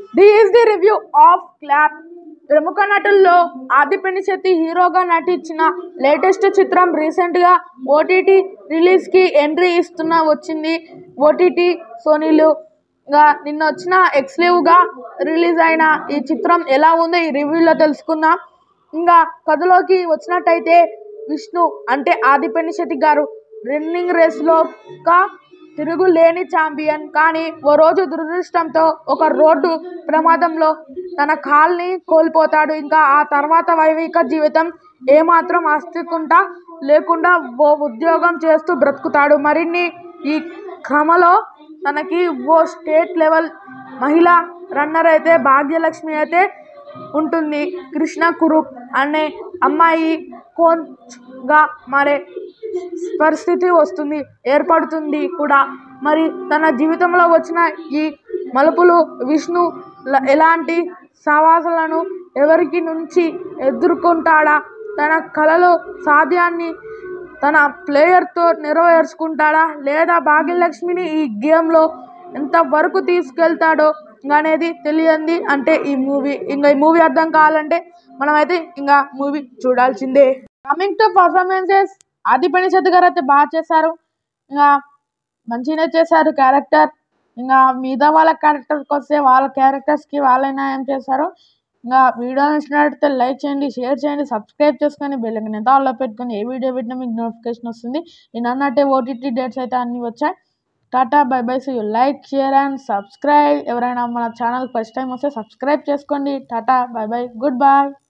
This is the review of Clap. ప్రముఖ నటుల్లో ఆదిపినిశెట్టి హీరోగా నటించిన లేటెస్ట్ చిత్రం రీసెంట్గా ఓటీటీ రిలీజ్కి ఎంట్రీ వచ్చింది. ఓటీటీ సోనీలుగా నిన్న వచ్చిన ఎక్స్క్లూజివ్గా రిలీజ్ అయిన ఈ చిత్రం ఎలా ఉందో ఈ రివ్యూలో తెలుసుకుందాం. ఇంకా కథలోకి వచ్చినట్టయితే విష్ణు అంటే ఆదిపినిశెట్టి గారు రన్నింగ్ రేస్లో తిరుగులేని ఛాంపియన్. కానీ ఓ రోజు దురదృష్టంతో ఒక రోడ్డు ప్రమాదంలో తన కాల్ని కోల్పోతాడు. ఇంకా ఆ తర్వాత వైవాహిక జీవితం ఏమాత్రం ఆస్తికుంటా లేకుండా ఓ ఉద్యోగం చేస్తూ బ్రతుకుతాడు. మరిన్ని ఈ క్రమంలో తనకి ఓ స్టేట్ లెవెల్ మహిళా రన్నర్ అయితే భాగ్యలక్ష్మి అయితే ఉంటుంది. కృష్ణ కురుప్ అనే అమ్మాయి కోచ్గా మారే పరిస్థితి ఏర్పడుతుంది కూడా. మరి తన జీవితంలో వచ్చిన ఈ మలుపులు విష్ణు ఎలాంటి సవాళ్లను ఎవరికి నుంచి ఎదుర్కొంటాడా, తన కలల సాధ్యాన్ని తన ప్లేయర్తో నెరవేర్చుకుంటాడా, లేదా భాగ్యలక్ష్మిని ఈ గేమ్లో ఎంతవరకు తీసుకెళ్తాడో అనేది తెలియంది. అంటే ఈ మూవీ అర్థం కావాలంటే మనమైతే ఇంకా మూవీ చూడాల్సిందే. కమింగ్ టు పర్ఫార్మెన్సెస్, ఆదిపినిశెట్టి గారు అయితే బాగా చేశారు. ఇంకా మంచిగానే చేశారు క్యారెక్టర్. ఇంకా మిగతా వాళ్ళ క్యారెక్టర్కి వస్తే వాళ్ళ క్యారెక్టర్స్కి వాళ్ళే న్యాయం చేశారు. ఇంకా వీడియో నచ్చినట్లయితే లైక్ చేయండి, షేర్ చేయండి, సబ్స్క్రైబ్ చేసుకొని బెల్ ఐకాన్ ఆల్లో పెట్టుకొని ఏ వీడియో పెట్టినా మీకు నోటిఫికేషన్ వస్తుంది. నేను అన్నట్టే ఓటీటీ డేట్స్ అయితే అన్నీ వచ్చాయి. Tata bye bye, see you. Like, share and subscribe. ఎవరైనా మన ఛానల్ ఫస్ట్ టైం వస్తే సబ్స్క్రైబ్ చేసుకోండి. Tata bye bye, good by.